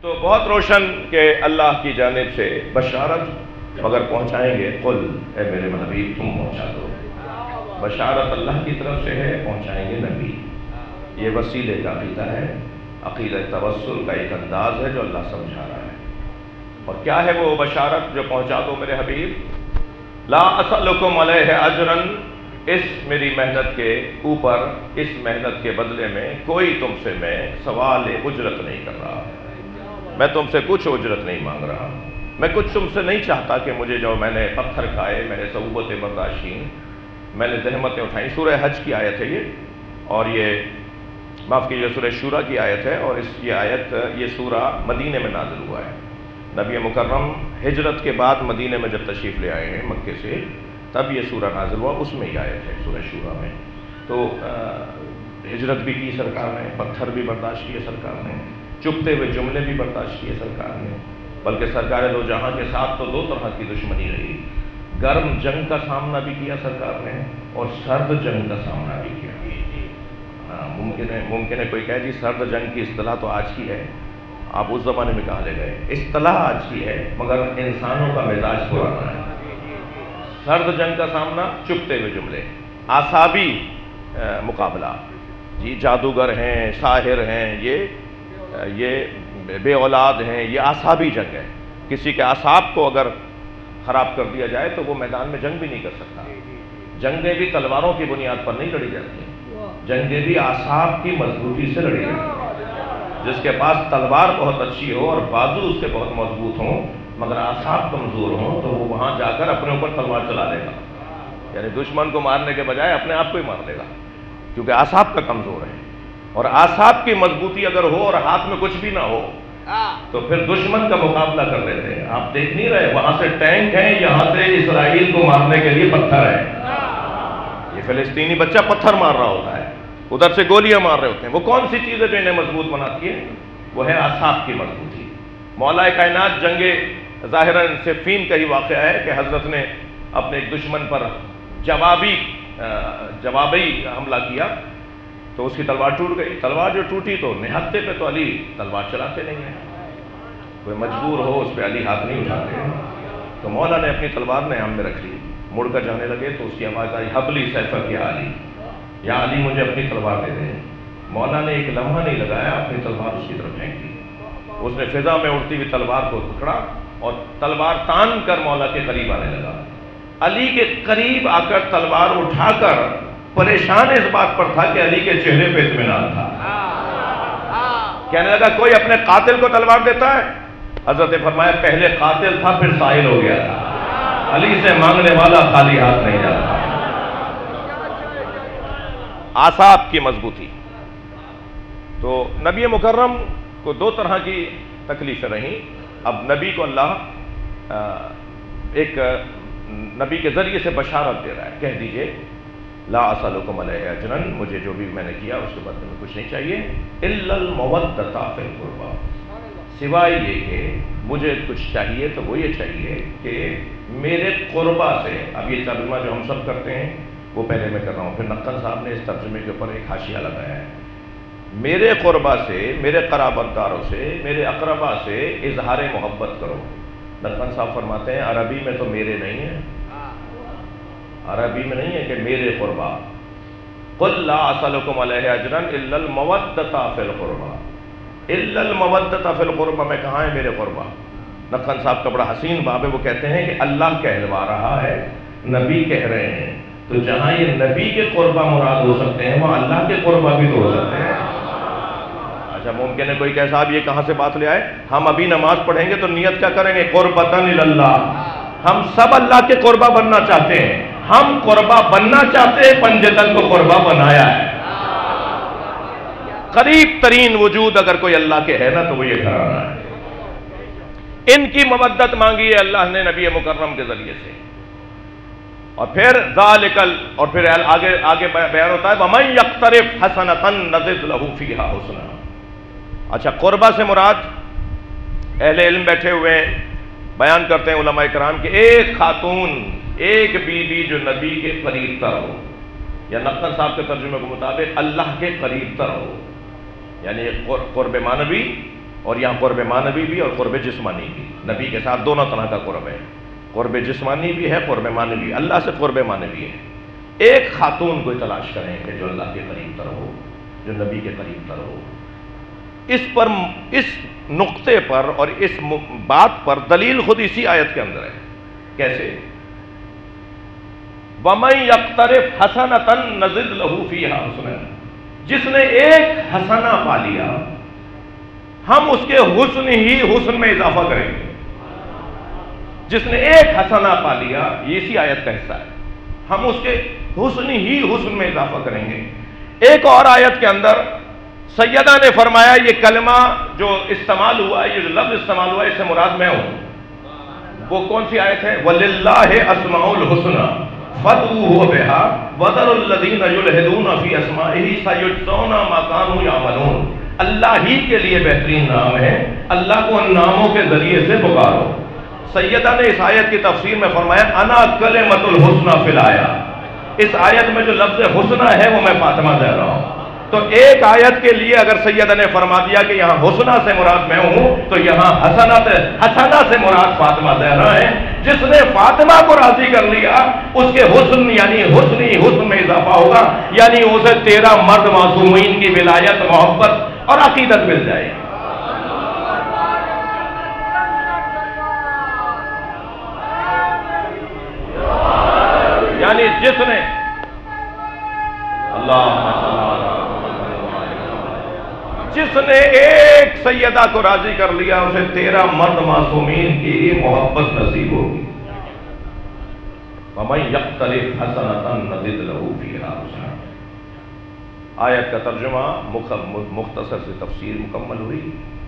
تو بہت روشن کہ اللہ کی جانب سے بشارت مگر پہنچائیں گے، قل اے میرے حبیب تم پہنچا دو، بشارت اللہ کی طرف سے ہے، پہنچائیں گے نبی۔ یہ وسیلے کا عقیدہ ہے، عقیدہ توسل کا ایک انداز ہے جو اللہ سمجھا رہا ہے۔ اور کیا ہے وہ بشارت جو پہنچا دو میرے حبیب؟ لا اسألکم علیہ اجرا، اس میری محنت کے اوپر، اس محنت کے بدلے میں کوئی تم سے میں سوال اجرت نہیں کر رہا، میں تم سے کچھ اجرت نہیں مانگ رہا، میں کچھ تم سے نہیں چاہتا کہ مجھے جو میں نے پتھر کھائے، میں نے صعوبتیں برداشتیں، میں نے زحمتیں اٹھائیں۔ سورہ حج کی آیت ہے یہ، اور یہ معاف کیجیے سورہ شورا کی آیت ہے، اور یہ آیت، یہ سورہ مدینے میں نازل ہوا ہے۔ نبی مکرم ہجرت کے بعد مدینے میں جب تشریف لے آئے ہیں مکے سے، تب یہ سورہ نازل ہوا، اس میں یہ آیت ہے سورہ شورا میں۔ تو ہجرت بھی کی سرکار نے، پتھر بھی برداشت کیے سرکار نے، چپتے ہوئے جملے بھی برداشت کیے سرکار نے، بلکہ سرکار دو جہاں کے ساتھ تو دو طرح کی دشمنی رہی، گرم جنگ کا سامنا بھی کیا سرکار نے، اور سرد جنگ کا سامنا بھی کیا۔ ممکن ہے کوئی کہے جی سرد جنگ کی اصطلاح تو آج کی ہے، آپ اس زمانے میں کہاں لے گئے؟ اصطلاح آج کی ہے مگر انسانوں کا مزاج پرانا ہے۔ سرد جنگ کا سامنا، چپتے ہوئے جملے، اعصابی مقابلہ، جی جادوگر ہیں، ساحر ہیں، یہ بے اولاد ہیں، یہ اعصابی جنگ ہے۔ کسی کے اعصاب کو اگر خراب کر دیا جائے تو وہ میدان میں جنگ بھی نہیں کر سکتا۔ جنگیں بھی تلواروں کی بنیاد پر نہیں لڑی جاتی، جنگیں بھی اعصاب کی مضبوطی سے لڑی جاتی ہیں۔ جس کے پاس تلوار بہت اچھی ہو اور بازو اس کے بہت مضبوط ہوں مگر اعصاب کمزور ہوں تو وہ وہاں جا کر اپنے اوپر تلوار چلا لے گا، یعنی دشمن کو مارنے کے بجائے اپنے آپ کو ہی مار لے گا، کیونکہ اعصاب کا کمزور ہے۔ اور اعصاب کی مضبوطی اگر ہو اور ہاتھ میں کچھ بھی نہ ہو تو پھر دشمن کا مقابلہ کر لیتے ہیں۔ آپ دیکھ نہیں رہے وہاں سے ٹینک ہیں، یہاں سے اسرائیل کو مارنے کے لیے پتھر ہے، یہ فلسطینی بچہ پتھر مار رہا ہوتا ہے، ادھر سے گولیاں مار رہے ہوتے ہیں۔ وہ کون سی چیز ہے جو انہیں مضبوط بناتی ہے؟ وہ ہے اعصاب کی مضبوطی۔ مولا کائنات جنگ ظاہراً صفین کا ہی واقعہ ہے کہ حضرت نے اپنے ایک دشمن پر جوابی حملہ کیا تو اس کی تلوار ٹوٹ گئی۔ تلوار جو ٹوٹی تو نہتے پہ تو علی تلوار چلاتے نہیں ہیں، کوئی مجبور ہو اس پہ علی ہاتھ نہیں اٹھاتے، تو مولا نے اپنی تلوار نیام میں رکھ لی، مڑ کر جانے لگے تو اس کی آواز آئی حبلی سیفک یا علی، یا علی مجھے اپنی تلوار دے دیں۔ مولا نے ایک لمحہ نہیں لگایا، اپنی تلوار اس کی طرف پھینک دی، اس نے فضا میں اڑتی ہوئی تلوار کو پکڑا اور تلوار تان کر مولا کے قریب آنے لگا۔ علی کے قریب آ کر تلوار اٹھا کر پریشان اس بات پر تھا کہ علی کے چہرے پہ اطمینان تھا، کہنے لگا کوئی اپنے قاتل کو تلوار دیتا ہے؟ حضرت نے فرمایا پہلے قاتل تھا پھر سائل ہو گیا تھا، علی سے مانگنے والا خالی ہاتھ نہیں جاتا۔ اعصاب کی مضبوطی۔ تو نبی مکرم کو دو طرح کی تکلیفیں رہیں۔ اب نبی کو اللہ ایک نبی کے ذریعے سے بشارت دے رہا ہے، کہہ دیجئے لا اسألکم علیہ اجرا، مجھے جو بھی میں نے کیا اس کے بدلے میں کچھ نہیں چاہیے، الا المودۃ فی القربی، سوائے یہ کہ مجھے کچھ چاہیے تو وہ یہ چاہیے کہ میرے قربا سے، اب یہ ترجمہ جو ہم سب کرتے ہیں وہ پہلے میں کر رہا ہوں، پھر نقل صاحب نے اس ترجمے کے اوپر ایک حاشیہ لگایا ہے، میرے قربا سے، میرے قرابت داروں سے، میرے اقربا سے اظہار محبت کرو۔ نقل صاحب فرماتے ہیں عربی میں تو میرے نہیں ہے، عربی میں نہیں ہے کہ میرے قربا، قل لا اسألکم علیہ اجرا الا المودۃ فی القربی، الا المودۃ فی القربی میں کہاں ہے میرے قربا؟ نقل صاحب کا بڑا حسین باب ہے، وہ کہتے ہیں کہ اللہ کہلوا رہا ہے، نبی کہہ رہے ہیں، تو جہاں یہ نبی کے قربا مراد ہو سکتے ہیں وہاں اللہ کے قربا بھی تو ہو سکتے ہیں۔ اچھا ممکن ہے کوئی کہ صاحب یہ کہاں سے بات لے آئے؟ ہم ابھی نماز پڑھیں گے تو نیت کیا کریں گے؟ قربتاً اللہ، ہم سب اللہ کے قربا بننا چاہتے ہیں، ہم قربا بننا چاہتے ہیں، پنجتن کو قربا بنایا ہے۔ قریب ترین وجود اگر کوئی اللہ کے ہے نا تو وہ یہ گھرانہ ہے۔ ان کی مودت مانگی ہے اللہ نے نبی مکرم کے ذریعے سے، اور پھر ذالکل، اور پھر آگے بیان ہوتا ہے وَمَن يَقْتَرِفْ حَسَنَةً نَزِدْ لَهُ فِيهَا حُسْنًا۔ اچھا قربہ سے مراد اہل علم بیٹھے ہوئے بیان کرتے ہیں علماء کرام کہ ایک خاتون، ایک بیوی جو نبی کے قریب تر ہو، یا نقل صاحب کے ترجمے کے مطابق اللہ کے قریب تر ہو، یعنی قرب معنوی اور یہاں قرب معنوی بھی اور قرب جسمانی بھی، نبی کے ساتھ دونوں طرح کا قرب ہے، قرب جسمانی بھی ہے، قرب معنوی بھی۔ اللہ سے قرب معنوی ہے، ایک خاتون کو تلاش کریں کہ جو اللہ کے قریب تر ہو، جو نبی کے قریب تر ہو۔ اس نقطے پر اور اس بات پر دلیل خود اسی آیت کے اندر ہے۔ کیسے؟ وَمَن يَقْتَرِفْ حَسَنَةً نَزِدْ لَهُ فِيهَا حُسْنًا، جس نے ایک حسنہ پا لیا ہم اس کے حسن ہی حسن میں اضافہ کریں گے۔ جس نے ایک حسنہ پا لیا، یہ اسی آیت کا حصہ ہے، ہم اس کے حسن ہی حسن میں اضافہ کریں گے۔ ایک اور آیت کے اندر سیدہ نے فرمایا یہ کلمہ جو استعمال ہوا ہے، یہ جو لفظ استعمال ہوا ہے، اس سے مراد میں ہوں۔ وہ کون سی آیت ہے؟ وَلِلَّهِ أَسْمَاءُ الْحُسْنَى فَادْعُوهُ بِهَا وَذَرُوا الَّذِينَ يُلْحِدُونَ فِي أَسْمَائِهِ سَيُجْزَوْنَ مَا كَانُوا يَعْمَلُونَ۔ اللہ ہی کے لیے بہترین نام ہے، اللہ کو ان ناموں کے ذریعے سے پکارو۔ سیدہ نے اس آیت کی تفسیر میں فرمایا انا کلمۃ الحسنى فی الآیہ، اس آیت میں جو لفظ حسنہ ہے وہ میں فاطمہ زہرا ہوں۔ تو ایک آیت کے لیے اگر سیدہ نے فرما دیا کہ یہاں حسنہ سے مراد میں ہوں، تو یہاں حسنہ سے مراد فاطمہ زہرا ہے۔ جس نے فاطمہ کو راضی کر لیا اس کے حسن یعنی حسنی حسن میں اضافہ ہوگا، یعنی اسے 13 مرد معصومین کی ولایت، محبت اور عقیدت مل جائے گی۔ یعنی جس نے جس نے ایک سیدہ کو راضی کر لیا اسے 13 مرد معصومین کی محبت نصیب ہوگی۔ وَمَن يَقْتَرِفْ حَسَنَةً نَزِدْ لَهُ فِيهَا حُسْنًا۔ آیت کا ترجمہ مختصر سے تفسیر مکمل ہوئی۔